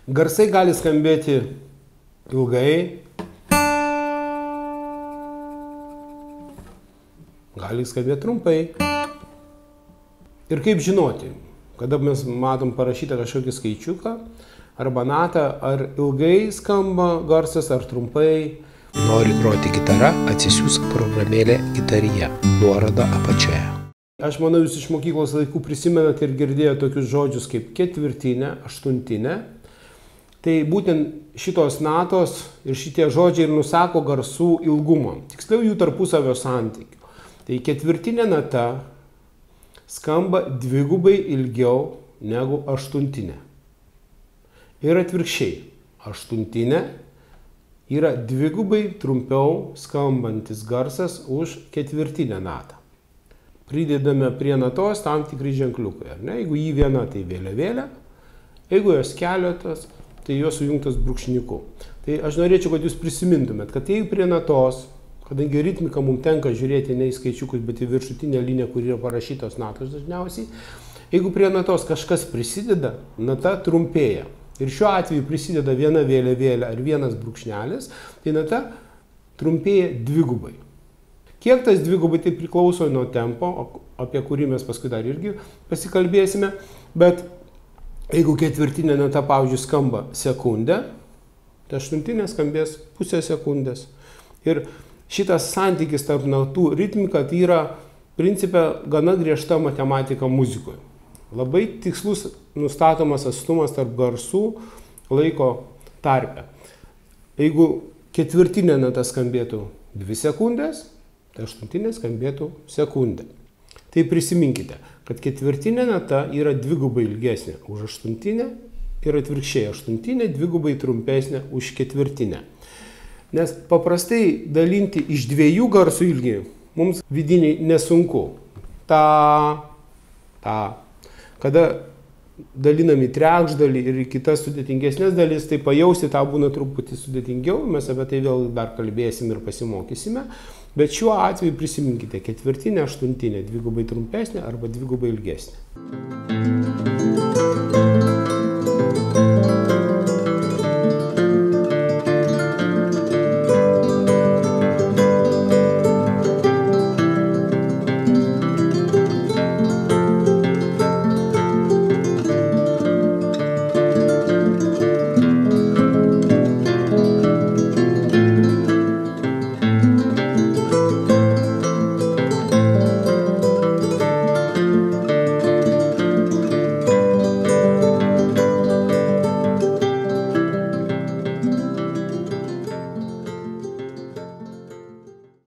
Garsai gali skambėti ilgai, gali skambėti trumpai. Ir kaip žinoti, kada mes matom parašytą kažkokį skaičiuką, arba natą, ar ilgai skamba garsas, ar trumpai. Nori groti gitarą, atsisiųsk programėlę Gitarija, nuoroda apačioje. Aš manau, jūs iš mokyklos laikų prisimenate ir girdėjote tokius žodžius kaip ketvirtinė, aštuntinė. Tai būtent šitos natos ir šitie žodžiai ir nusako garsų ilgumą, tiksliau jų tarpusavio santykių. Tai ketvirtinė nata skamba dvigubai ilgiau negu aštuntinė. Ir atvirkščiai, aštuntinė yra dvigubai trumpiau skambantis garsas už ketvirtinę natą. Pridedame prie natos tam tikri ženkliukai, ar ne? Jeigu jį viena, tai vėliavėlė, jeigu jos keletas, tai jos sujungtas brūkšniuku. Tai aš norėčiau, kad jūs prisimintumėt, kad jeigu prie natos, kadangi ritmika mums tenka žiūrėti ne į skaičiukus, bet į viršutinę liniją, kur yra parašytos natos dažniausiai, jeigu prie natos kažkas prisideda, nata trumpėja. Ir šiuo atveju prisideda viena vėliavėlė ar vienas brūkšnelis, tai nata trumpėja dvigubai. Kiek tas dvigubai, tai priklauso nuo tempo, apie kurį mes paskui dar irgi pasikalbėsime, bet jeigu ketvirtinė nata, pavyzdžiui, skamba sekundę, tai aštuntinė skambės pusę sekundės. Ir šitas santykis tarp natų ritmika tai yra principe gana griežta matematika muzikoje. Labai tikslus nustatomas atstumas tarp garsų laiko tarpe. Jeigu ketvirtinė nata skambėtų 2 sekundės, tai aštuntinė skambėtų sekundę. Tai prisiminkite, kad ketvirtinė nata yra dvigubai ilgesnė už aštuntinę ir atvirkščiai aštuntinė dvigubai trumpesnė už ketvirtinę. Nes paprastai dalinti iš 2 garsų ilgį mums vidiniai nesunku. Kada dalinami trečdalį ir kitas sudėtingesnės dalis, tai pajausti tą būna truputį sudėtingiau, mes apie tai vėl dar kalbėsim ir pasimokysime. Bet šiuo atveju prisiminkite, ketvirtinė, aštuntinė dvigubai trumpesnė arba dvigubai ilgesnė.